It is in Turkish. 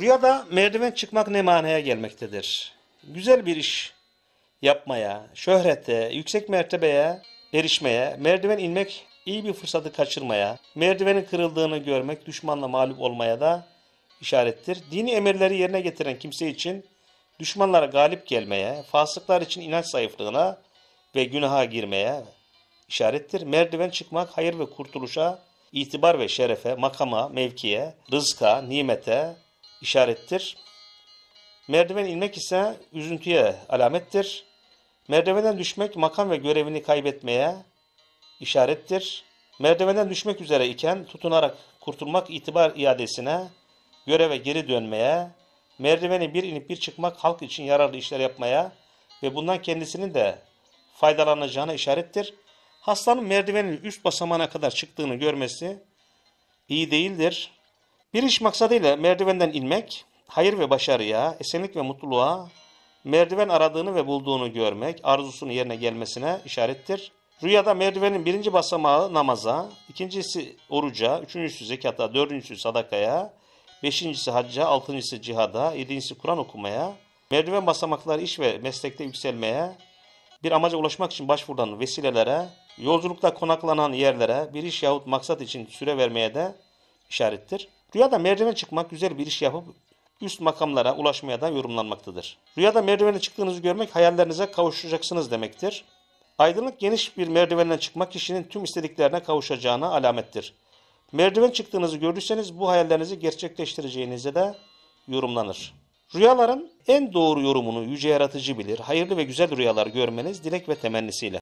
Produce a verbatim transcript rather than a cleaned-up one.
Rüyada merdiven çıkmak ne manaya gelmektedir? Güzel bir iş yapmaya, şöhrete, yüksek mertebeye erişmeye, merdiven inmek iyi bir fırsatı kaçırmaya, merdivenin kırıldığını görmek düşmanla mağlup olmaya da işarettir. Dini emirleri yerine getiren kimse için düşmanlara galip gelmeye, fasıklar için inanç zayıflığına ve günaha girmeye işarettir. Merdiven çıkmak hayır ve kurtuluşa, itibar ve şerefe, makama, mevkiye, rızka, nimete işarettir. Merdiven inmek ise üzüntüye alamettir. Merdivenden düşmek makam ve görevini kaybetmeye işarettir. Merdivenden düşmek üzere iken tutunarak kurtulmak itibar iadesine, göreve geri dönmeye, merdiveni bir inip bir çıkmak halk için yararlı işler yapmaya ve bundan kendisinin de faydalanacağına işarettir. Hastanın merdivenin üst basamağına kadar çıktığını görmesi iyi değildir. Bir iş maksadıyla merdivenden inmek, hayır ve başarıya, esenlik ve mutluluğa, merdiven aradığını ve bulduğunu görmek, arzusunu yerine gelmesine işarettir. Rüyada merdivenin birinci basamağı namaza, ikincisi oruca, üçüncüsü zekata, dördüncüsü sadakaya, beşincisi hacca, altıncısı cihada, yedincisi Kur'an okumaya, merdiven basamakları iş ve meslekte yükselmeye, bir amaca ulaşmak için başvurulan vesilelere, yolculukta konaklanan yerlere, bir iş yahut maksat için süre vermeye de işarettir. Rüyada merdiven çıkmak güzel bir iş yapıp üst makamlara ulaşmaya da yorumlanmaktadır. Rüyada merdivene çıktığınızı görmek hayallerinize kavuşacaksınız demektir. Aydınlık geniş bir merdivenden çıkmak kişinin tüm istediklerine kavuşacağına alamettir. Merdiven çıktığınızı gördüyseniz bu hayallerinizi gerçekleştireceğinize de yorumlanır. Rüyaların en doğru yorumunu yüce yaratıcı bilir. Hayırlı ve güzel rüyalar görmeniz dilek ve temennisiyle.